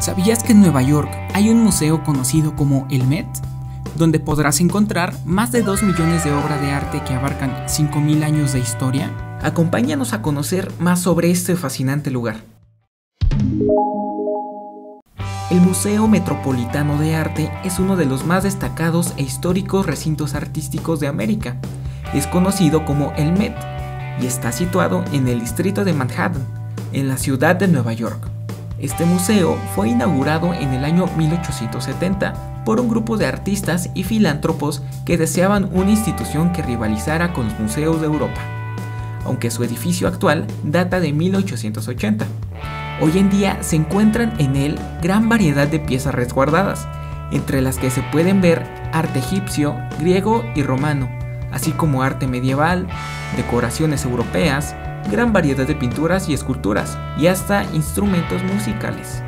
¿Sabías que en Nueva York hay un museo conocido como el Met? Donde podrás encontrar más de 2 millones de obras de arte que abarcan 5.000 años de historia. Acompáñanos a conocer más sobre este fascinante lugar. El Museo Metropolitano de Arte es uno de los más destacados e históricos recintos artísticos de América. Es conocido como el Met y está situado en el distrito de Manhattan, en la ciudad de Nueva York. Este museo fue inaugurado en el año 1870 por un grupo de artistas y filántropos que deseaban una institución que rivalizara con los museos de Europa, aunque su edificio actual data de 1880. Hoy en día se encuentran en él gran variedad de piezas resguardadas, entre las que se pueden ver arte egipcio, griego y romano, así como arte medieval, decoraciones europeas, gran variedad de pinturas y esculturas, y hasta instrumentos musicales.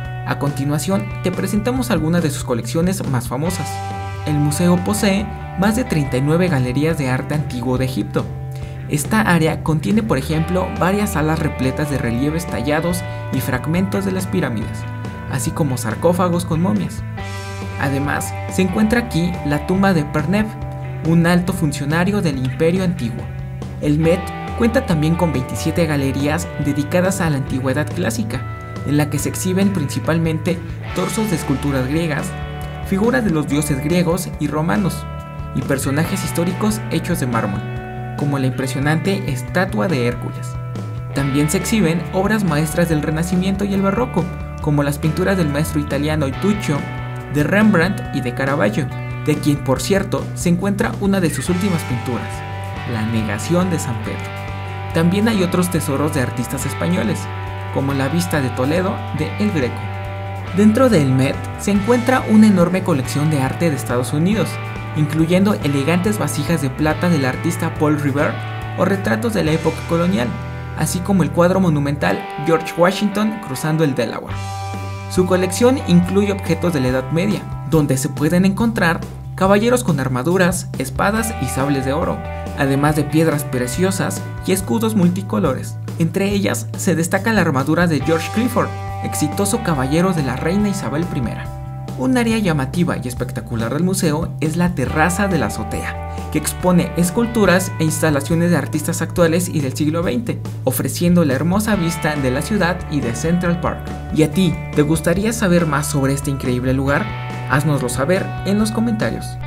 A continuación, te presentamos algunas de sus colecciones más famosas. El museo posee más de 39 galerías de arte antiguo de Egipto. Esta área contiene, por ejemplo, varias salas repletas de relieves tallados y fragmentos de las pirámides, así como sarcófagos con momias. Además, se encuentra aquí la tumba de Perneb, un alto funcionario del Imperio Antiguo. El Met cuenta también con 27 galerías dedicadas a la antigüedad clásica, en la que se exhiben principalmente torsos de esculturas griegas, figuras de los dioses griegos y romanos, y personajes históricos hechos de mármol, como la impresionante estatua de Hércules. También se exhiben obras maestras del Renacimiento y el Barroco, como las pinturas del maestro italiano Tuccio, de Rembrandt y de Caravaggio, de quien, por cierto, se encuentra una de sus últimas pinturas, La Negación de San Pedro. También hay otros tesoros de artistas españoles, como la Vista de Toledo de El Greco. Dentro del Met se encuentra una enorme colección de arte de Estados Unidos, incluyendo elegantes vasijas de plata del artista Paul Revere o retratos de la época colonial, así como el cuadro monumental George Washington cruzando el Delaware. Su colección incluye objetos de la Edad Media, donde se pueden encontrar caballeros con armaduras, espadas y sables de oro, además de piedras preciosas y escudos multicolores. Entre ellas se destaca la armadura de George Clifford, exitoso caballero de la reina Isabel I. Un área llamativa y espectacular del museo es la terraza de la azotea, que expone esculturas e instalaciones de artistas actuales y del siglo XX, ofreciendo la hermosa vista de la ciudad y de Central Park. ¿Y a ti, te gustaría saber más sobre este increíble lugar? Haznoslo saber en los comentarios.